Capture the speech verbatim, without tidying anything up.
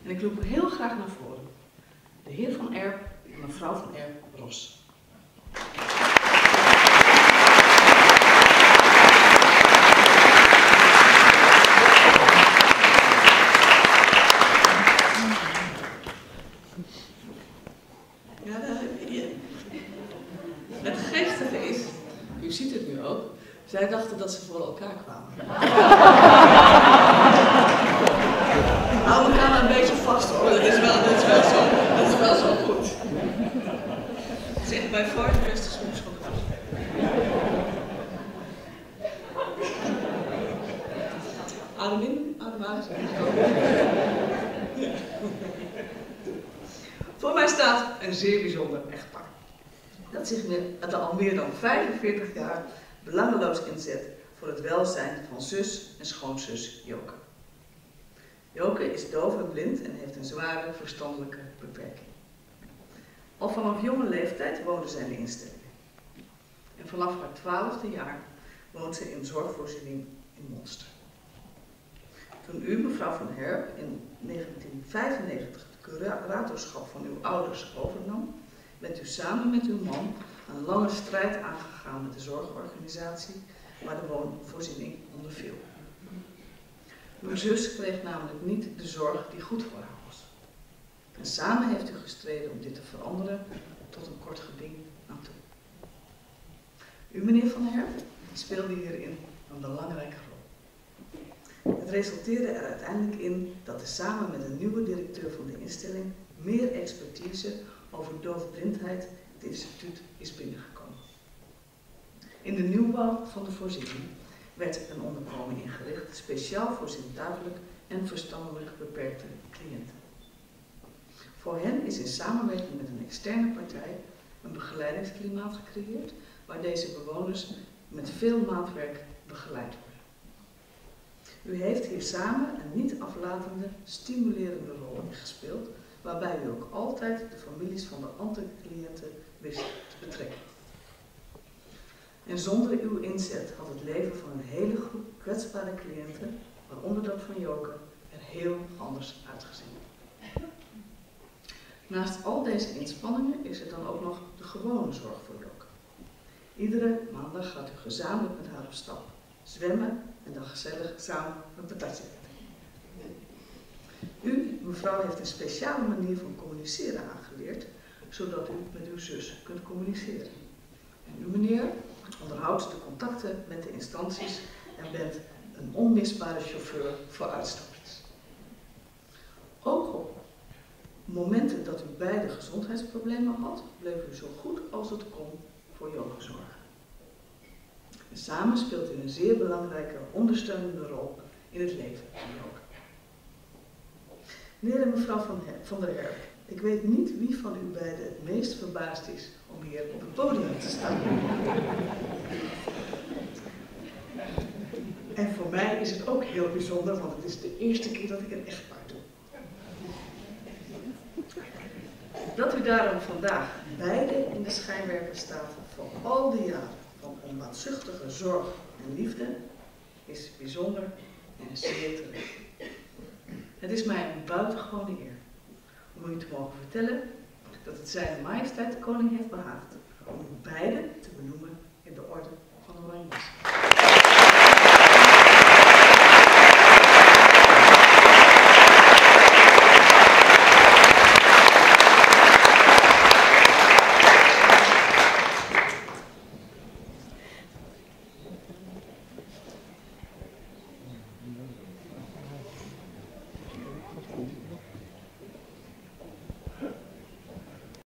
En ik loop heel graag naar voren. De heer Van Erp en mevrouw Van Erp-Ros. Ja, de, het geestige is, u ziet het nu ook, zij dachten dat ze voor elkaar kwamen. Hou elkaar een beetje vast hoor, dat is wel, dat is wel, zo, dat is wel zo goed. Het is echt bij far de beste smoes van de dag. Adem in, adem uit. Voor mij staat een zeer bijzonder echtpaar. Dat zich met al meer dan vijfenveertig jaar belangeloos inzet voor het welzijn van zus en schoonzus Joke. Joke is doof en blind en heeft een zware verstandelijke beperking. Al vanaf jonge leeftijd woonde zij in de instelling. En vanaf haar twaalfde jaar woont ze in zorgvoorziening in Monster. Toen u, mevrouw Van Herp, in negentien vijfennegentig het curatorschap van uw ouders overnam, bent u samen met uw man een lange strijd aangegaan met de zorgorganisatie waar de woonvoorziening onder viel. Uw zus kreeg namelijk niet de zorg die goed voor haar was. En samen heeft u gestreden om dit te veranderen tot een kort geding aan toe. U, meneer Van Herp, speelde hierin een belangrijke rol. Het resulteerde er uiteindelijk in dat er samen met een nieuwe directeur van de instelling meer expertise over doofblindheid het instituut is binnengekomen. In de nieuwbouw van de voorziening werd een onderkomen ingericht, speciaal voor zintuigelijk en verstandelijk beperkte cliënten. Voor hen is in samenwerking met een externe partij een begeleidingsklimaat gecreëerd, waar deze bewoners met veel maatwerk begeleid worden. U heeft hier samen een niet aflatende, stimulerende rol in gespeeld, waarbij u ook altijd de families van de andere cliënten wist te betrekken. En zonder uw inzet had het leven van een hele groep kwetsbare cliënten, waaronder dat van Joke, er heel anders uitgezien. Naast al deze inspanningen is er dan ook nog de gewone zorg voor Joke. Iedere maandag gaat u gezamenlijk met haar op stap, zwemmen en dan gezellig samen een patatje eten. U, mevrouw, heeft een speciale manier van communiceren aangeleerd, zodat u met uw zus kunt communiceren. En u, meneer, onderhoudt de contacten met de instanties en bent een onmisbare chauffeur voor uitstapjes. Ook op momenten dat u beide gezondheidsproblemen had, bleef u zo goed als het kon voor Joke zorgen. En samen speelt u een zeer belangrijke ondersteunende rol in het leven van Joke. Meneer en mevrouw Van, van der Herp, ik weet niet wie van u beiden het meest verbaasd is om hier op het podium te staan. En voor mij is het ook heel bijzonder, want het is de eerste keer dat ik een echtpaar doe. Dat u daarom vandaag beide in de schijnwerper staat van al die jaren van onbaatzuchtige zorg en liefde, is bijzonder en zeer terecht. Het is mij een buitengewone eer om u te mogen vertellen dat het Zijne Majesteit de Koning heeft behaagd om u beiden te benoemen in de orde van Oranje Nassau.